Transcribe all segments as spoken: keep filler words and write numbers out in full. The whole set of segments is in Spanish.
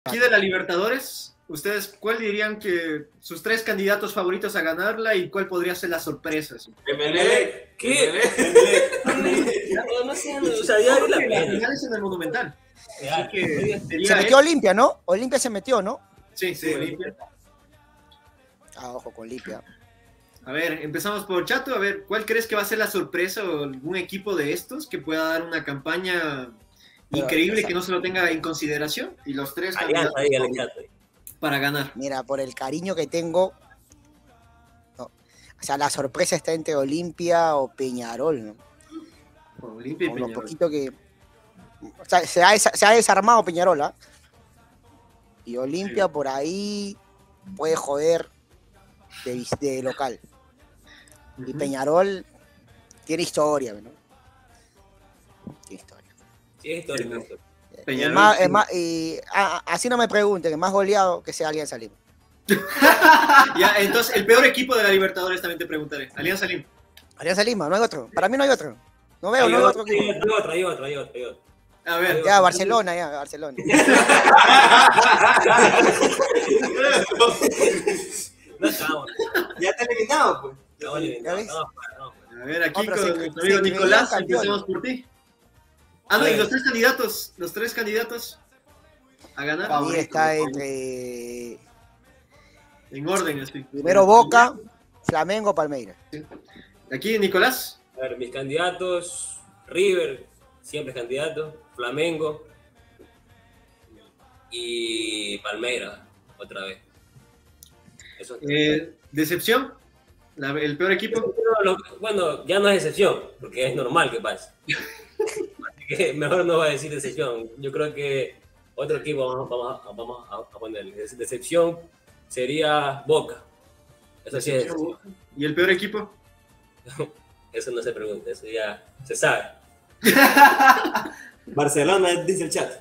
Aquí de la Libertadores, ¿ustedes cuál dirían que sus tres candidatos favoritos a ganarla y cuál podría ser la sorpresa? Emelec. ¿Qué? Emelec. No, no sé, no, o sea, ya Porque la la pena. final es en el Monumental. Así que sería Se metió él. Olimpia, ¿no? Olimpia se metió, ¿no? Sí, sí, Olimpia. Ah, ojo con Olimpia. A ver, empezamos por Chato. A ver, ¿cuál crees que va a ser la sorpresa o algún equipo de estos que pueda dar una campaña Pero, increíble esa- que no se lo tenga en consideración? Y los tres Alianza, candidatos ahí, Alianza. para ganar. Mira, por el cariño que tengo, no. O sea, la sorpresa está entre Olimpia o Peñarol, ¿no? Olimpia y Con lo Peñarol. poquito que... O sea, se ha, desa- se ha desarmado Peñarol, ¿ah? Y Olimpia por ahí puede joder de, vis- de local. Y Ujú. Peñarol tiene historia, ¿no? Tiene historia. Sí, es histórico. Sí. esto. Peñarol, Es más- sí. es más- y, a- a- así no me pregunten, es más goleado que sea Alianza Lima. Ya, entonces, el peor equipo de la Libertadores también te preguntaré. Alianza Lima. Alianza Lima, no hay otro. Para mí no hay otro. No veo, Hay no hay otro, otro equipo. hay otro, hay otro, hay otro, hay otro. A ver. Ya, Barcelona, ya, Barcelona. No estamos. Ya está eliminado, pues. Estamos eliminados, ves? estamos fuera, estamos fuera. A ver, aquí No, pero con se- nuestro se amigo creían Nicolás, campeones. empecemos por ti. Ah, no, y los tres candidatos, los tres candidatos a ganar. Para mí está entre En orden, así. primero Boca, Flamengo, Palmeiras. Aquí, Nicolás. A ver, mis candidatos, River, siempre es candidato, Flamengo y Palmeiras, otra vez. Eso es Eh, decepción, La- el peor equipo. Lo- bueno, ya no es excepción, porque es normal que pase. Así que mejor no voy a decir excepción. Yo creo que otro equipo vamos, vamos, a- vamos a, a ponerle. Decepción sería Boca. Eso sí es decepción. ¿Y el peor equipo? Eso no se pregunta, eso ya se sabe. Barcelona, dice el chat.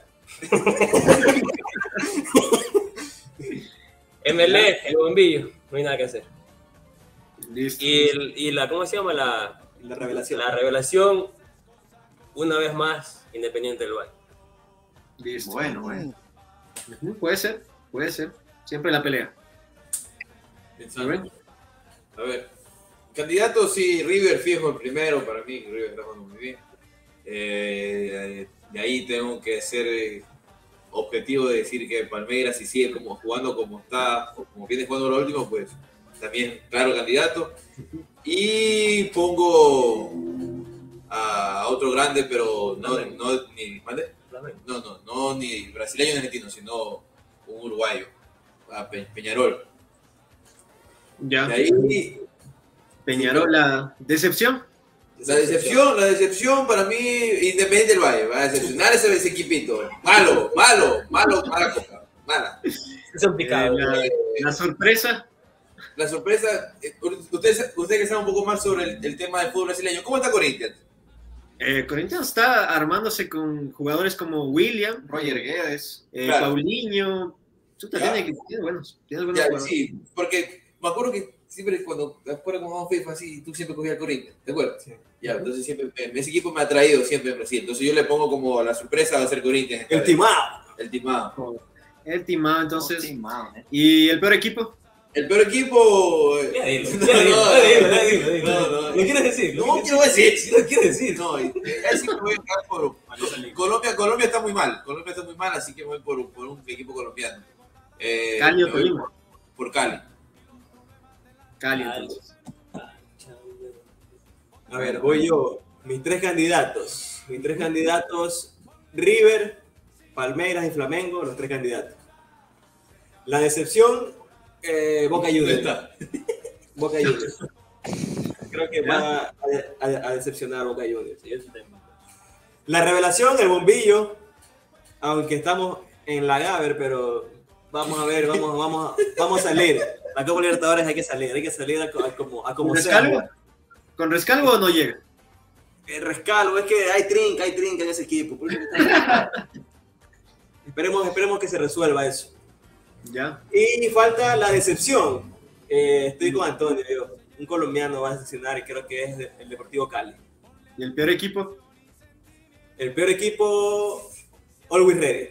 Emelec, el bombillo, no hay nada que hacer. Listo. Y, el- y la, ¿cómo se llama? La, La revelación. la revelación, una vez más, Independiente del Valle. Listo. Bueno, bueno. Ujú, puede ser, puede ser. Siempre la pelea. Pensando. A ver, candidato sí, River fijo el primero, para mí, River está jugando muy bien. Eh, de ahí tengo que ser eh, objetivo de decir que Palmeiras, si sigue como jugando como está, o como viene jugando lo último, pues también claro candidato. Y pongo a otro grande, pero no, no ni, ¿mande? no, no, no ni brasileño ni argentino, sino un uruguayo, a Pe- Peñarol. Ya. De ahí Peñarol, la decepción. La decepción, la decepción para mí, Independiente del Valle, va a decepcionar ese, ese equipito. Malo, malo, malo, mala copa, mala. Son picados. Eh, la, la sorpresa. La sorpresa, eh, ustedes, ustedes que saben un poco más sobre el, el tema del fútbol brasileño, ¿cómo está Corinthians? Eh, Corinthians está armándose con jugadores como William, Roger Guedes. eh, Claro. Paulinho. Chuta, Ya. tiene, que- tiene buenos, tiene buenos Ya, jugadores. sí, porque me acuerdo que siempre cuando después de jugamos FIFA así, tú siempre cogías al Corinthians, ¿te acuerdas? Sí. Ya, entonces siempre, eh, ese equipo me ha traído siempre en Brasil, entonces yo le pongo como la sorpresa va a ser Corinthians. esta El vez. timado. El timado. El timado, entonces. Sí, man, eh. ¿Y el peor equipo? El peor equipo... eh, Ya dilo, no, ya dilo, no, ya dilo, ya dilo, ya dilo. no, no, ¿Lo quieres decir? ¿Lo No quieres quiero decir, decir? ¿Lo quieres decir? no, y- eh, ahí sí me voy a quedar por Colombia, Colombia está muy mal, Colombia está muy mal, así que voy por, por un equipo colombiano. Eh, Cali o me voy Tolima. por, por Cali. Cali, Cali. entonces. A ver, voy yo. Mis tres candidatos. Mis tres candidatos, River, Palmeiras y Flamengo, los tres candidatos. La decepción, eh, Boca ¿Dónde Juniors. está? Boca Juniors. Creo que va a, a- a decepcionar a Boca Juniors. Sí, eso también. La revelación, el bombillo, aunque estamos en la Gaber, pero vamos a ver, vamos, vamos, vamos a salir. La Copa Libertadores hay que salir, hay que salir a, co- a como, a como ¿Con sea. rescalvo? ¿Con rescalvo o no llega? El rescalvo, es que hay trinca, hay trinca en ese equipo. por eso que está- esperemos, esperemos que se resuelva eso. Ya. Y falta la decepción. Eh, estoy con Antonio, yo. Un colombiano va a decepcionar y creo que es de- el Deportivo Cali. ¿Y el peor equipo? El peor equipo, Always ready.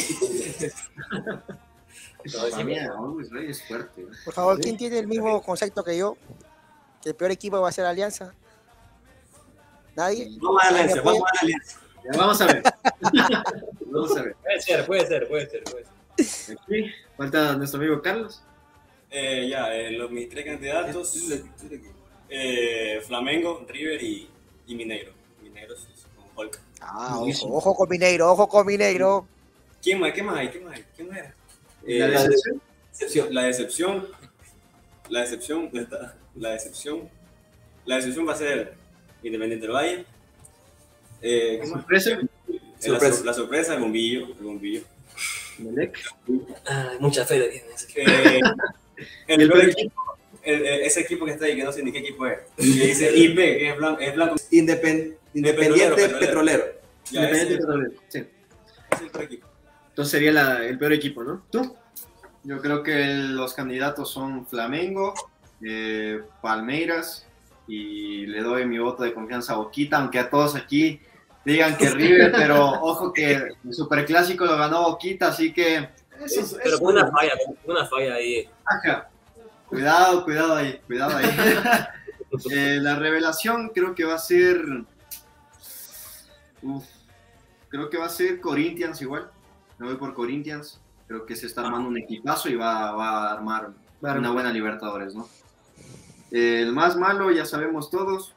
Para mí, Always Ready es fuerte. ¿no? Por favor, Sí. ¿quién tiene el mismo concepto que yo? ¿Que el peor equipo va a ser Alianza? ¿Nadie? Vamos a la alianza, vamos a la alianza. Ya, vamos a ver. Vamos a ver. Puede ser, puede ser, puede ser. Puede ser. Aquí falta nuestro amigo Carlos. Eh, ya, eh, los, mis tres candidatos, eh, Flamengo, River y, y Mineiro. Mineiro es es con Hulk. Ah, ojo, ojo con Mineiro, ojo con Mineiro. ¿Quién más? ¿Qué más hay? ¿Qué más hay? ¿Quién más era? Eh, La la decepción. Decepción, la decepción, la decepción, ¿dónde está? La decepción, la decepción va a ser Independiente del Valle. Eh, ¿qué más? Sorpresa. Eh, La, Sorpresa. sor- la sorpresa, el bombillo, el bombillo. Melec. Ay, mucha fe le tienes. Eh, el ¿Y el peor peor equipo, el- el- ese equipo que está ahí, que no sé ni qué equipo es, que dice I P, que es blanco, es blanco. Independ- Independiente Petrolero, Petrolero. Ya, Independiente ese, Petrolero. Sí. ese es el peor equipo. Entonces sería la- el peor equipo, ¿no? ¿Tú? Yo creo que los candidatos son Flamengo, eh, Palmeiras y le doy mi voto de confianza a Boquita, aunque a todos aquí digan que River, pero ojo que el Superclásico lo ganó Boquita, así que eso, es- Pero eso- con una falla, con una falla ahí. Ajá. Cuidado, cuidado ahí, cuidado ahí. Eh, la revelación creo que va a ser, uf, creo que va a ser Corinthians igual. Me voy por Corinthians. Creo que se está armando un equipazo y va, va a armar una buena Libertadores, ¿no? Eh, el más malo, ya sabemos todos.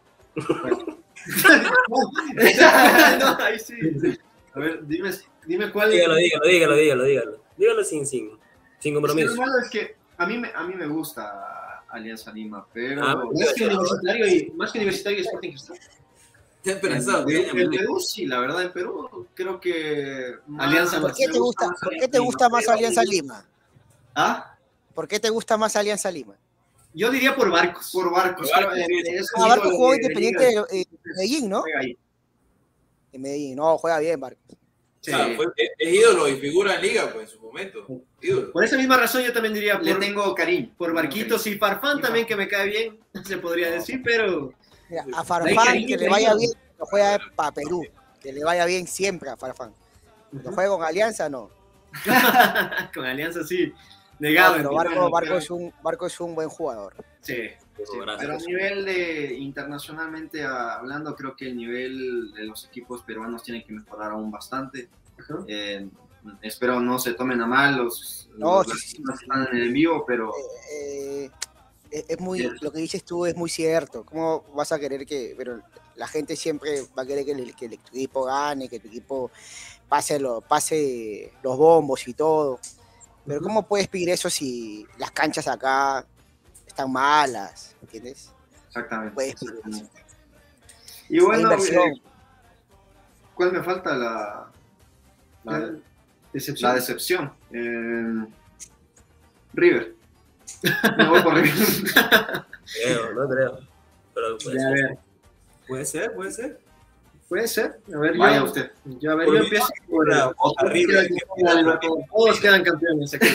No, ahí sí. A ver, dime, dime cuál Dígalo, dígalo, dígalo, dígalo, dígalo. Dígalo sin, sin, sin Es que compromiso. lo malo es que a mí me, a mí me gusta Alianza Lima, pero Ah, Más que universitario y, más que universitario y Sporting Cristal. Está esperanzado. en, que en haya Perú sí, la verdad, en Perú creo que más- Alianza ¿Por qué me te gusta, más ¿por qué Alianza te gusta Lima, más pero- Alianza Lima? ¿Ah? ¿Por qué te gusta más Alianza Lima? Yo diría por Barcos. Por Barcos. Por Barcos, creo, sí. eh, es Ah, Barco ídolo jugó de- de Independiente Liga, de, eh, Medellín, ¿no? juega ahí. En Medellín, no, juega bien Barco. Sí. O sea, fue- es, es ídolo y figura en liga, pues, en su momento. Ídolo. Por esa misma razón yo también diría Le por, tengo cariño. por Barquitos y Farfán también, que me cae bien, se podría decir, pero Mira, a Hay Farfán, cariño, que le cariño. vaya bien, lo juega para Perú. Que le vaya bien siempre a Farfán. Lo juega con Alianza, no. con Alianza sí, No, negado. pero entiendo. Barco, Barco, es un, Barco es un buen jugador. Sí, sí, Gracias. pero a nivel de internacionalmente ah, hablando, creo que el nivel de los equipos peruanos tiene que mejorar aún bastante. Ajá. Eh, espero no se tomen a mal los, No, los sí, las sí, personas que están en el vivo, pero Eh, es, es muy, Yes. lo que dices tú es muy cierto. ¿Cómo vas a querer que, pero la gente siempre va a querer que el, que el equipo gane, que tu equipo pase, lo, pase los bombos y todo? Pero Ujú. ¿cómo puedes pedir eso si las canchas acá están malas? ¿Entiendes? exactamente. Puedes pedir eso. exactamente. Y La bueno, inversión. eh, ¿cuál me falta? La, la, Decepción. la decepción. Eh, River. Me voy por River. Creo, no creo. Pero pues, Ya, a ver, Puede ser, puede ser. puede ser. A ver, Vaya yo, usted. yo, a ver, Por yo mí, empiezo por Boca, todos Boca, River. quedan- Todos quedan campeones aquí.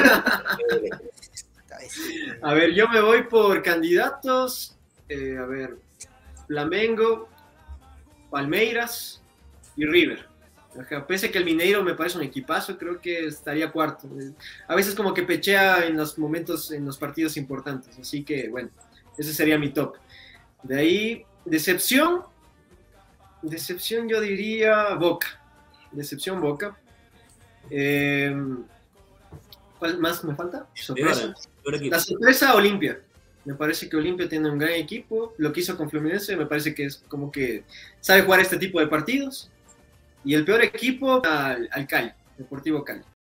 A ver, yo me voy por candidatos. eh, a ver, Flamengo, Palmeiras y River. Ajá, pese que el Mineiro me parece un equipazo, creo que estaría cuarto. A veces como que pechea en los momentos, en los partidos importantes. Así que, bueno, ese sería mi top. De ahí, decepción. Decepción yo diría Boca. Decepción Boca. Eh, ¿Cuál más me falta? Sorpresa. peor equipo. La sorpresa, Olimpia. Me parece que Olimpia tiene un gran equipo. Lo que hizo con Fluminense me parece que es como que sabe jugar este tipo de partidos. Y el peor equipo, al, al Cali, Deportivo Cali.